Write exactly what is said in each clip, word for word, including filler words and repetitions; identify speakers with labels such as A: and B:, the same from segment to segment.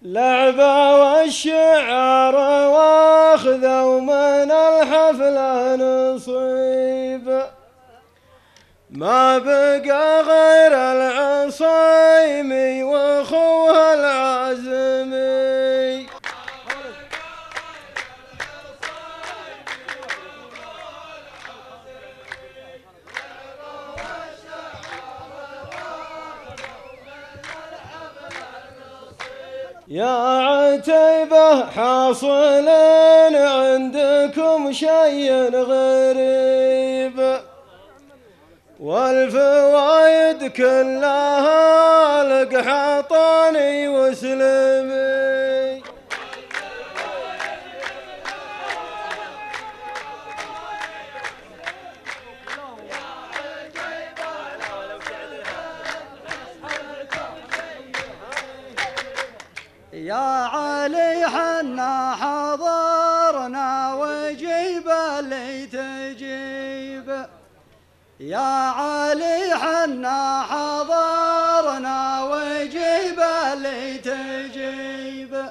A: لعبة والشعر واخذوا من الحفلة نصيب، ما بقى غير العصيمي واخوها العازمي. يا عتيبة حاصل عندكم شيء غريب، والفوايد كلها لك حطاني وسلمي.
B: يا علي حنا حضرنا وجيب اللي تجيب، يا علي حنا حضرنا وجيب اللي تجيب،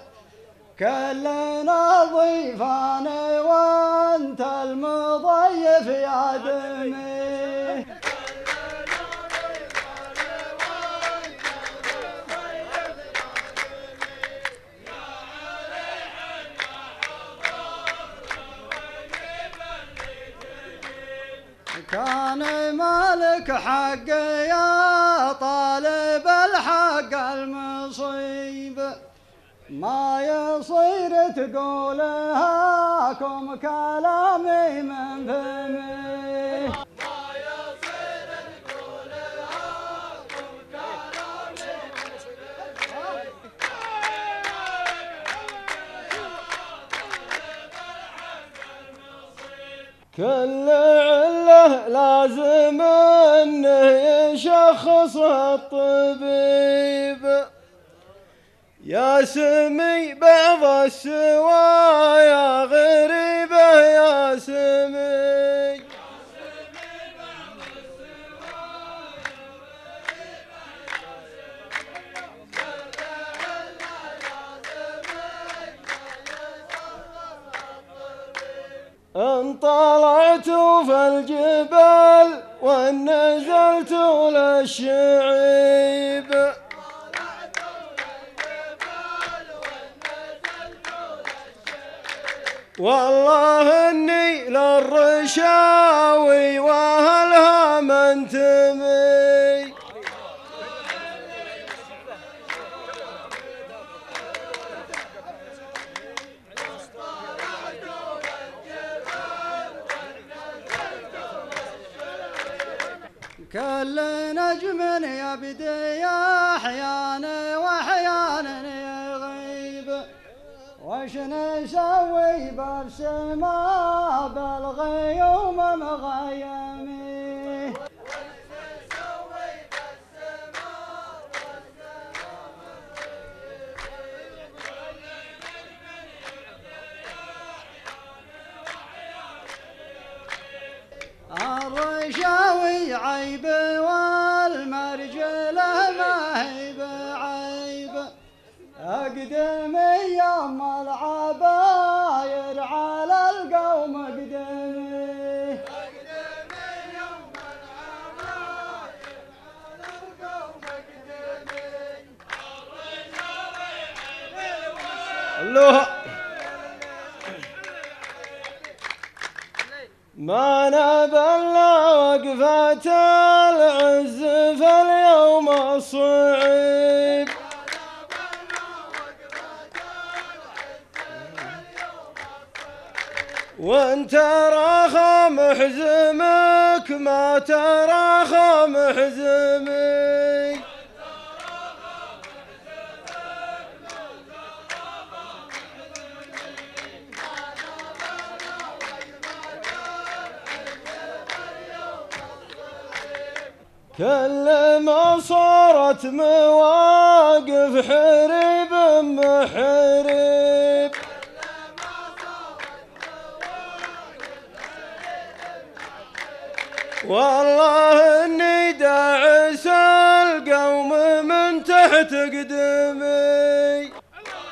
B: كلنا ضيفان وانت المضيف يا دمي. كان مالك حق يا طالب الحق المصيب، ما يصير تقولها كم كلامي من فمي. ما يصير تقولها كم كلامي من فمي.
A: كل عله لازم انه يشخص الطبيب، يا سمي بعض السوايا غريبة يا سمي. ان طلعت في الجبال وان نزلت للشعيب، والله اني للرشاوي واهلها منتمي.
B: كل نجم يبدي احيانا واحيانا يغيب، وش نسوي بالسماء بالغيوم مغيمي. الرشاوي عيب والمرجله ما هي بعيب، اقدمي يم العباير على القوم اقدمي. اقدمي يم العباير على القوم اقدمي.
A: الله ما نبلى وقفة العز فاليوم الصعيب، وانت راخى محزمك ما تراخى محزمي. كل ما صارت مواقف حريب محريب، والله اني داعس القوم من تحت قدمي.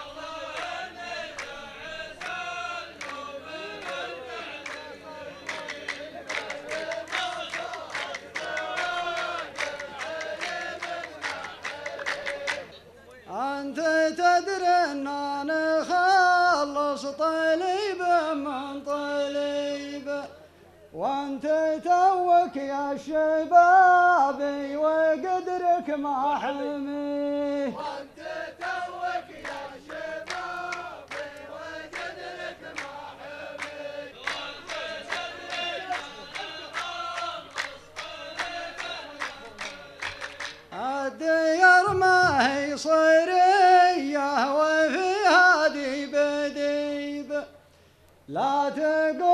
B: تدري اننا نخلص طليب من طليب، وانت توك يا شبابي وقدرك ما حمي،
C: وانت توك يا شبابي وقدرك ما حمي،
B: الديار ما هي صيرية وفي هذه بديب، لا تقول